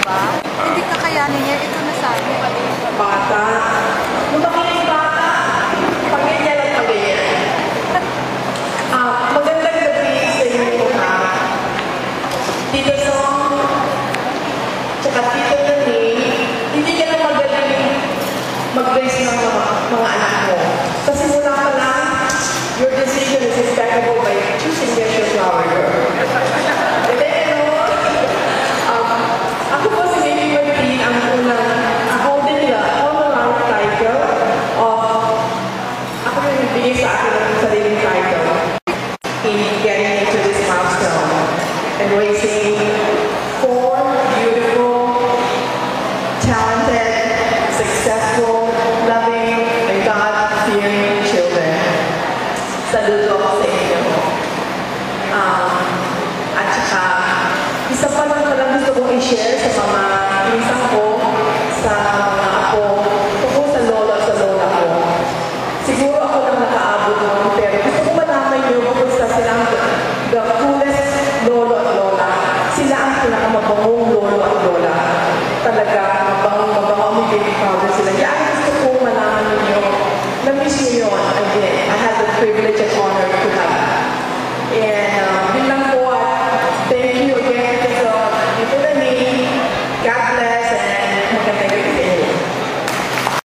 ba? Hindi kakayanin niya. Ito na sabi. Bata. Lumaki na yung bata. Pag-ganyan at pag-ganyan. Magandang gabi sa inyo ha. Tito Song, tsaka Tito Nani, hindi ka na magaling mag-raise ng mga anak mo. Kasi mula pa lang, your decision is impeccable by choosing your flower girl. And then, ako po si Baby Martin, ang unang holding the all-around title of, ako yung nagbigay sa akin ng sariling title in getting into this milestone and raising 4 beautiful, talented, successful, loving, and God-fearing children. Saludo ako sa inyo. At saka, isa pa lang gusto kong i-share sa mga